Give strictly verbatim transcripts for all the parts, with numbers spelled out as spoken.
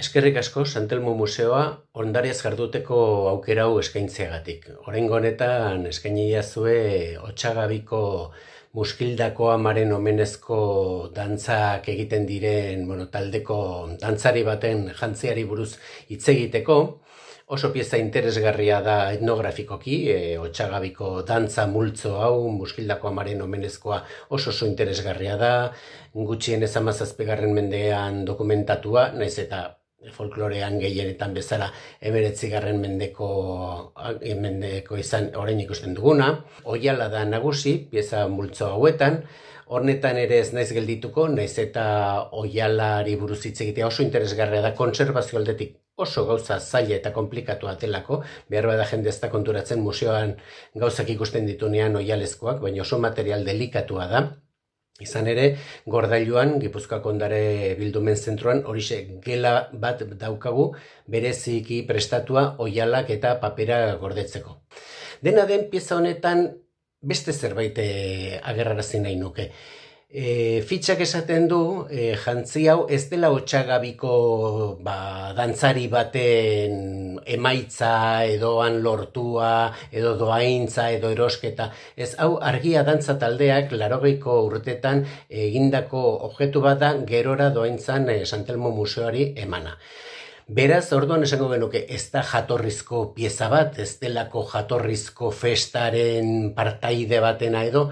Eskerrik asko Santelmo Museoa ondariaz jarduteko aukera hau eskaintzeagatik. Oraingo honetan eskaini diazue Otsagabiko Muskildako Amaren omenezko dantzak egiten diren, bueno, taldeko dantzari baten jantziari buruz hitz egiteko. Oso pieza interesgarria da etnografikoki, e, Otsagabiko dantza multzo hau, Muskildako Amaren omenezkoa oso oso interesgarria da, gutxienez hamazazpigarren mendean dokumentatua, naiz eta folklorean gehienetan bezala hemeretzigarren mendeko, mendeko izan orain ikusten duguna. Oihala da nagusi, pieza multzo hauetan, hornetan ere ez naiz geldituko, naiz eta oihalari buruz hitz egitea oso interesgarria da, kontserbazio aldetik oso gauza zaila eta komplikatua delako, behar bada jende ez da konturatzen museoan gauzak ikusten ditunean oihalezkoak, baina oso material delikatua da. Izan ere, Gordailuan, Gipuzkoako Ondare Bildumen Zentroan, horixe gela bat daukagu bereziki prestatua oihalak eta papera gordetzeko. Dena den pieza honetan beste zerbait agerrarazi nahi nuke. E, fitxak esaten du, e, jantzi hau ez dela Otsagabiko ba, dantzari baten emaitza edo han lortua, edo doaintza, edo erosketa. Ez hau argia dantza taldeak laurogeiko urtetan egindako objektu bat da gerora doaintzan e, Santelmo Museoari emana. Beraz, orduan esango genuke, ez da jatorrizko pieza bat, ez delako jatorrizko festaren partaide batena edo,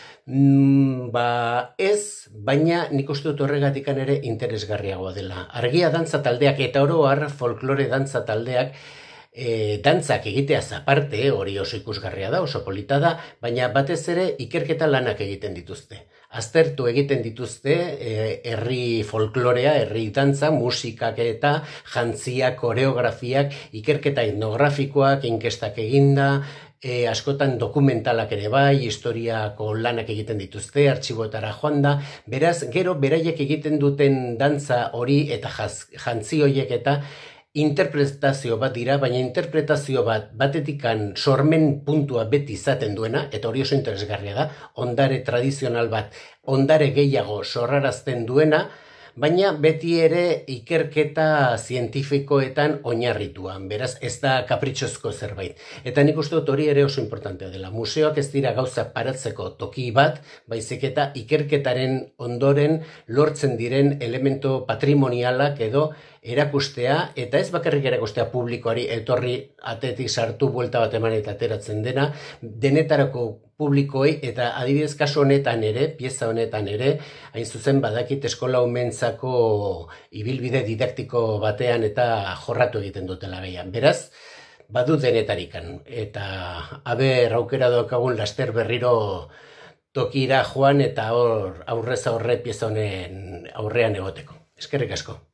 Mm, ba ez, baina nik uste dut horregatikan ere interesgarriagoa dela. Argia dantza taldeak eta oro har folklore dantza taldeak e, dantzak egiteaz aparte, hori oso ikusgarria da, oso polita da, baina batez ere ikerketa lanak egiten dituzte. Aztertu egiten dituzte herri folklorea, herri dantza, musikak eta jantziak, koreografiak, ikerketa etnografikoak, inkestak eginda, E, askotan dokumentalak ere bai, historiako lanak egiten dituzte, artxiboetara joan da, beraz, gero beraiek egiten duten dantza hori eta jaz, jantzi horiek eta interpretazio bat dira, baina interpretazio bat batetikan sormen puntua beti izaten duena, eta hori oso interesgarria da, ondare tradizional bat, ondare gehiago sorrarazten duena, baina beti ere ikerketa zientifikoetan oinarrituan, beraz ez da kapritxozko zerbait. Eta nik uste dut hori ere oso importantea dela. Museoak ez dira gauza paratzeko toki bat, baizik eta ikerketaren ondoren lortzen diren elemento patrimonialak edo erakustea, eta ez bakarrik erakustea publikoari etorri atetik sartu buelta bat eman eta ateratzen dena, denetarako publikoei eta adibidez kasu honetan ere, pieza honetan ere, hain zuzen badakit eskola umentzako ibilbide didaktiko batean eta jorratu egiten dutela gaian. Beraz, badu denetarikan, eta aber aukera daukagun laster berriro tokira joan eta hor aurrez aurre pieza honen aurrean egoteko. Eskerrik asko.